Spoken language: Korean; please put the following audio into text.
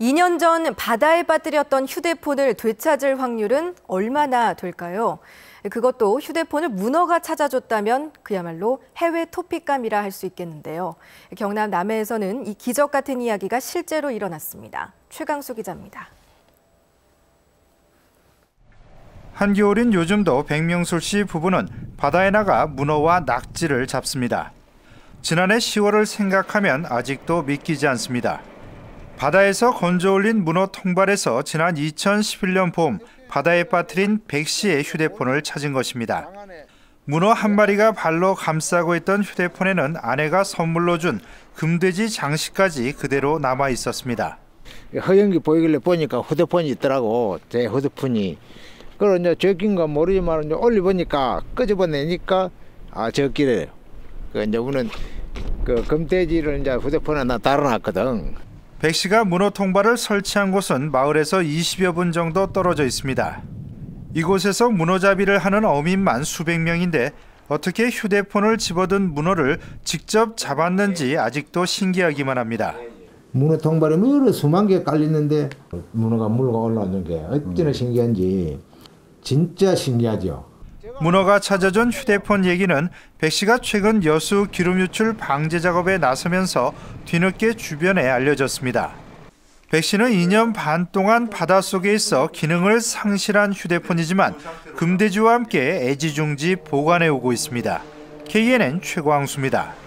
2년 전 바다에 빠뜨렸던 휴대폰을 되찾을 확률은 얼마나 될까요? 그것도 휴대폰을 문어가 찾아줬다면 그야말로 해외 토픽감이라 할 수 있겠는데요. 경남 남해에서는 이 기적 같은 이야기가 실제로 일어났습니다. 최강수 기자입니다. 한겨울인 요즘도 백명술 씨 부부는 바다에 나가 문어와 낙지를 잡습니다. 지난해 10월을 생각하면 아직도 믿기지 않습니다. 바다에서 건져 올린 문어 통발에서 지난 2011년 봄 바다에 빠뜨린 백 씨의 휴대폰을 찾은 것입니다. 문어 한 마리가 발로 감싸고 있던 휴대폰에는 아내가 선물로 준 금돼지 장식까지 그대로 남아 있었습니다. 허연기 보이길래 보니까 휴대폰이 있더라고. 제 휴대폰이. 그걸 이제 적긴가 모르지만 이제 올려보니까 끄집어내니까 적기래요. 그 이제 우리는 그 금돼지를 이제 휴대폰에 하나 달아놨거든. 백 씨가 문어 통발을 설치한 곳은 마을에서 20여 분 정도 떨어져 있습니다. 이곳에서 문어잡이를 하는 어민만 수백 명인데 어떻게 휴대폰을 집어든 문어를 직접 잡았는지 아직도 신기하기만 합니다. 문어 통발에 여러 수만 개 깔리는데 문어가 물고 올라오는 게 어찌나 신기한지 진짜 신기하죠. 문어가 찾아준 휴대폰 얘기는 백 씨가 최근 여수 기름 유출 방제 작업에 나서면서 뒤늦게 주변에 알려졌습니다. 백 씨는 2년 반 동안 바닷속에 있어 기능을 상실한 휴대폰이지만 금돼지와 함께 애지중지 보관해 오고 있습니다. KNN 최광수입니다.